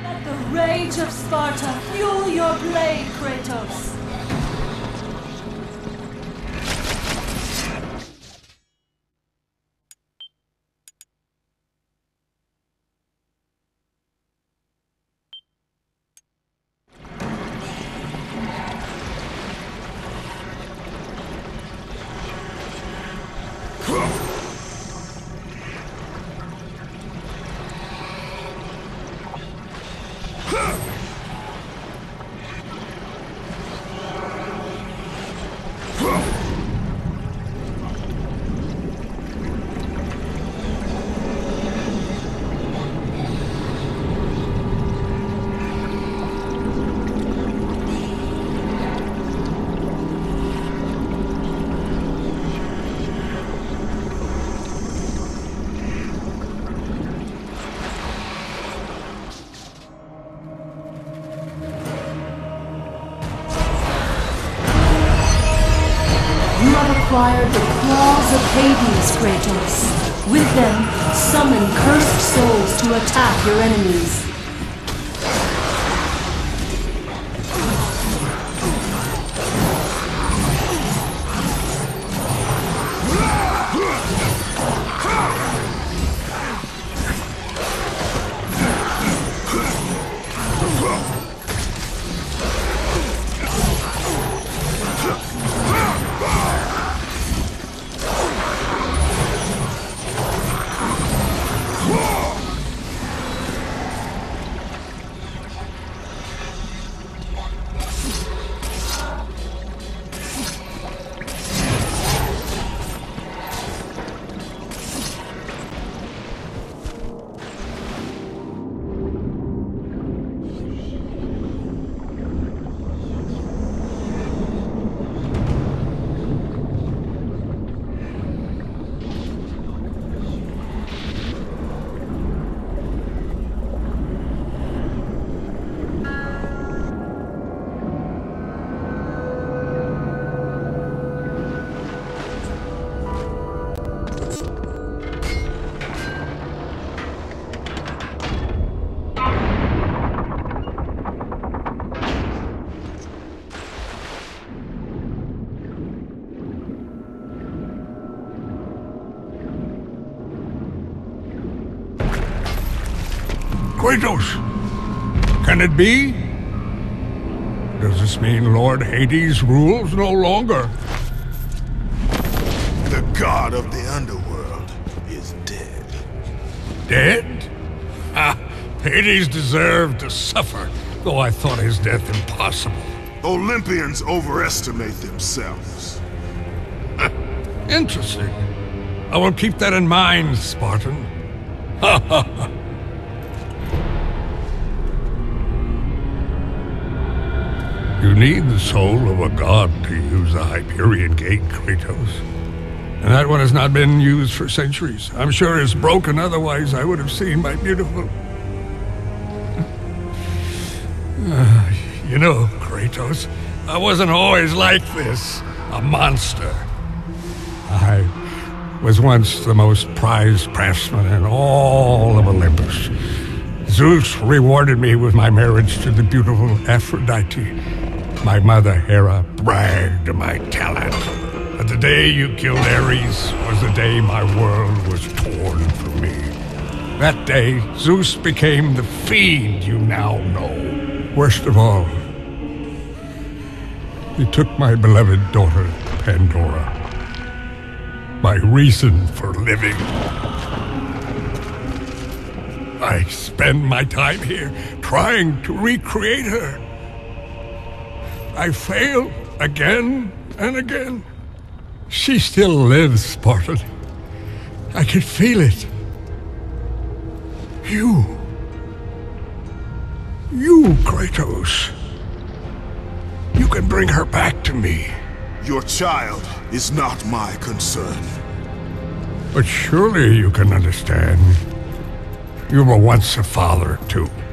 Let the rage of Sparta fuel your blade, Kratos. Acquired the claws of Hades, Kratos. With them, summon cursed souls to attack your enemies. Kratos! Can it be? Does this mean Lord Hades rules no longer? The god of the underworld is dead. Dead? Ah, Hades deserved to suffer, though I thought his death impossible. Olympians overestimate themselves. Interesting. I will keep that in mind, Spartan. Ha ha ha. You need the soul of a god to use the Hyperion Gate, Kratos. And that one has not been used for centuries. I'm sure it's broken, otherwise I would have seen my beautiful... You know, Kratos, I wasn't always like this. A monster. I was once the most prized craftsman in all of Olympus. Zeus rewarded me with my marriage to the beautiful Aphrodite. My mother, Hera, bragged of my talent. But the day you killed Ares was the day my world was torn from me. That day, Zeus became the fiend you now know. Worst of all, he took my beloved daughter, Pandora. My reason for living. I spend my time here trying to recreate her. I fail again and again. She still lives, Spartan. I can feel it. You, Kratos. You can bring her back to me. Your child is not my concern. But surely you can understand. You were once a father, too.